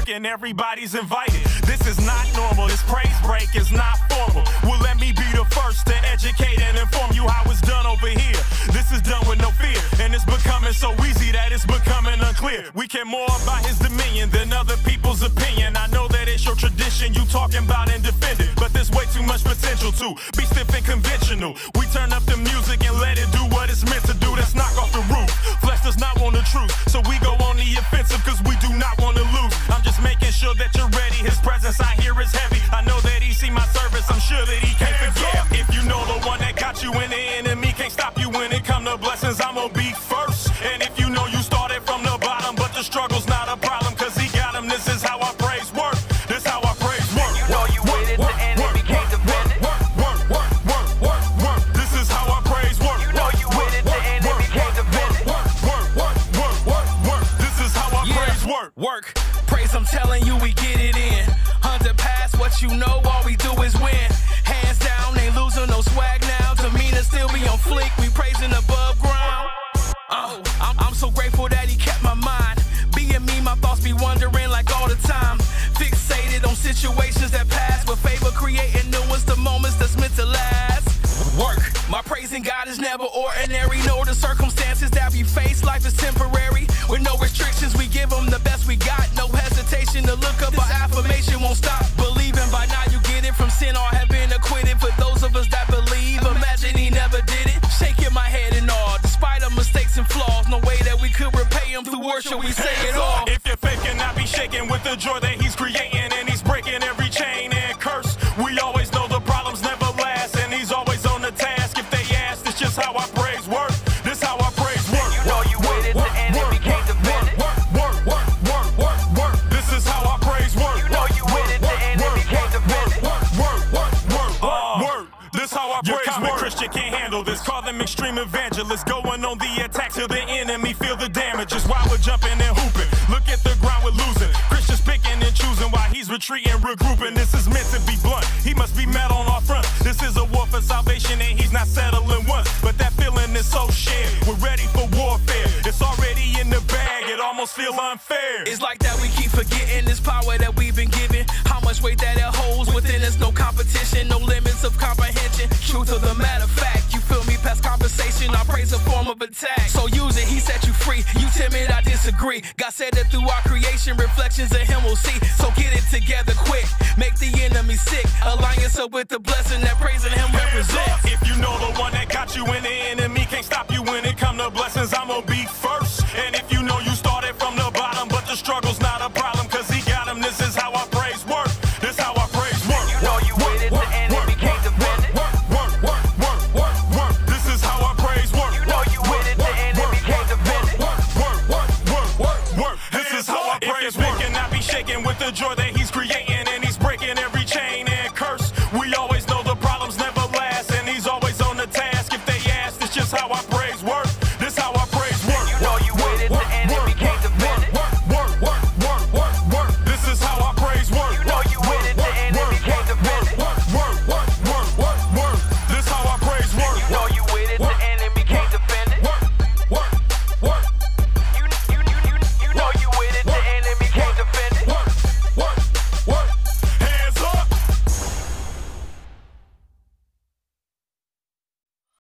and everybody's invited. This is not normal, this praise break is not formal. Well, let me be the first to educate and inform you how it's done over here. This is done with no fear, and it's becoming so easy that it's becoming unclear. We care more about his dominion than other people's opinion. I know that it's your tradition you talking about and defend it, but there's way too much potential to be stiff and conventional. We turn up the music and let it do what it's meant to do. Let's knock off the roof. Flesh does not want the truth, so we go on the offensive cause we do not want to lose. I'm just making sure that you're ready. His presence I hear is heavy. I know that he see my service. I'm sure that he can't forget. If you know the one that got you in the enemy can't stop you when it come to blessings, I'm gonna be first. And if you know you started from the bottom but the struggle's not a problem cause he got him, this is how I praise work. This how I praise work. You know you with it, the enemy can't defend it. Work. This is how I praise work. You know you with it, the enemy can't defend it. Work. This is how I praise work. Work, praise, I'm telling you, we get it in. 100 past what you know, all we do is win. Hands down, ain't losing no swag now. Demeanor still be on fleek, we praising above ground. I'm so grateful that he kept my mind. Being me, my thoughts be wandering like all the time. Fixated on situations that pass, with favor creating new ones, the moments that's meant to last. Work, my praising God is never ordinary. Know the circumstances that we face, life is temporary. With no restrictions, we give them the best we got. No hesitation to look up, our affirmation won't stop. Believing by now you get it from sin or have been acquitted. For those of us that believe, imagine he never did it. Shaking my head and all, despite our mistakes and flaws, no way that we could repay him through worship, we say it all. If your faith cannot be shaken with the joy that he's creating, and he's breaking every chain and curse, we always know the problems never last, and he's always on the task. If they ask, it's just how I praise work. This how I praise work. You know you with it, the enemy can't defend it. Work. This is how I praise work. You know you with it, the enemy can't defend it. Work. This how I praise work. Your Christian can't handle this. Call them extreme evangelists, going on the attack till the enemy feel the damages. While we're jumping and hooping, look at the ground we're losing. Christians picking and choosing while he's retreating, regrouping. This is meant to be blunt. He must be mad on our front. This is a war for salvation and he's not settling once. But that feeling is so shared. We're ready for warfare. It's already in the bag. It almost feels unfair. It's like that we keep forgetting this power that we've been given. How much weight that it holds within us, no competition, no limits of comprehension. Truth of the matter fact, you feel me past conversation, I praise a form of attack. So use it, he set you free, you timid, I disagree. God said that through our creation, reflections of him we'll see. So get it together quick, make the enemy sick. Align yourself with the blessing that praising him represents. If you know the one that got you in the enemy can't stop you when it come to blessings, I'm gonna be first. And if you